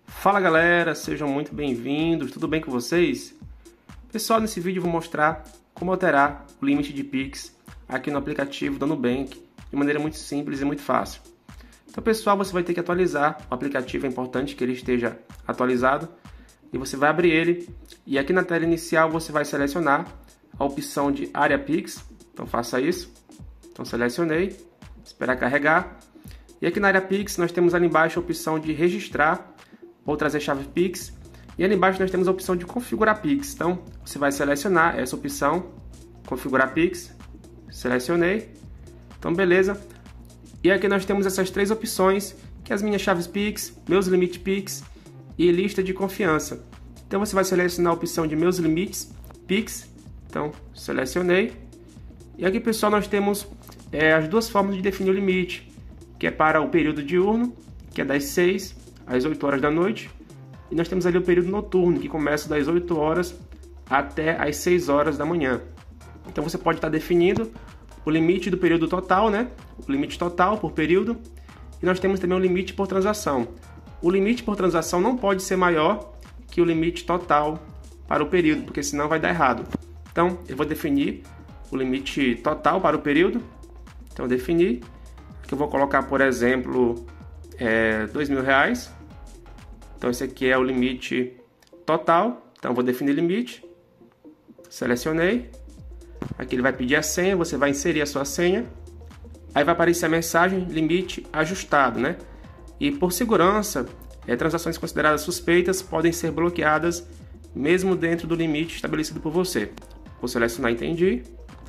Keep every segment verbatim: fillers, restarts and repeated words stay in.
Fala galera, sejam muito bem-vindos, tudo bem com vocês? Pessoal, nesse vídeo eu vou mostrar como alterar o limite de Pix aqui no aplicativo do Nubank de maneira muito simples e muito fácil. Então pessoal, você vai ter que atualizar o aplicativo, é importante que ele esteja atualizado e você vai abrir ele e aqui na tela inicial você vai selecionar a opção de área Pix, então faça isso. Então selecionei, esperar carregar e aqui na área Pix nós temos ali embaixo a opção de registrar ou trazer chave Pix. E ali embaixo nós temos a opção de configurar Pix. Então, você vai selecionar essa opção, configurar Pix. Selecionei. Então, beleza. E aqui nós temos essas três opções, que é as minhas chaves Pix, meus limites Pix e lista de confiança. Então, você vai selecionar a opção de meus limites Pix. Então, selecionei. E aqui, pessoal, nós temos é, as duas formas de definir o limite, que é para o período diurno, que é das seis às oito horas da noite, e nós temos ali o período noturno, que começa das oito horas até às seis horas da manhã. Então você pode estar definindo o limite do período total, né? O limite total por período, e nós temos também o limite por transação. O limite por transação não pode ser maior que o limite total para o período, porque senão vai dar errado. Então eu vou definir o limite total para o período. Então eu defini, aqui eu vou colocar, por exemplo, é, dois mil reais. Então esse aqui é o limite total, então vou definir limite, selecionei, aqui ele vai pedir a senha, você vai inserir a sua senha, aí vai aparecer a mensagem limite ajustado, né? E por segurança, é, transações consideradas suspeitas podem ser bloqueadas mesmo dentro do limite estabelecido por você. Vou selecionar entendi,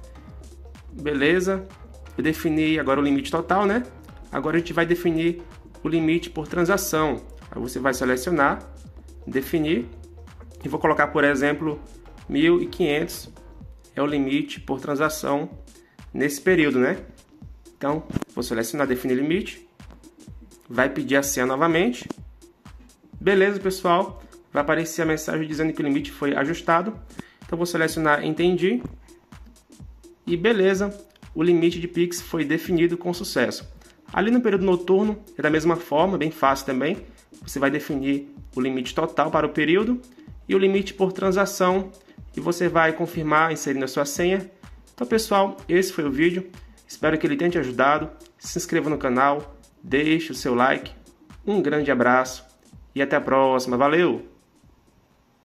beleza, eu defini agora o limite total, né? Agora a gente vai definir o limite por transação. Aí você vai selecionar, definir, e vou colocar, por exemplo, mil e quinhentos é o limite por transação nesse período, né? Então, vou selecionar, definir limite, vai pedir a senha novamente. Beleza, pessoal, vai aparecer a mensagem dizendo que o limite foi ajustado. Então, vou selecionar entendi, e beleza, o limite de Pix foi definido com sucesso. Ali no período noturno é da mesma forma, bem fácil também. Você vai definir o limite total para o período e o limite por transação e você vai confirmar inserindo a sua senha. Então pessoal, esse foi o vídeo, espero que ele tenha te ajudado. Se inscreva no canal, deixe o seu like, um grande abraço e até a próxima, valeu!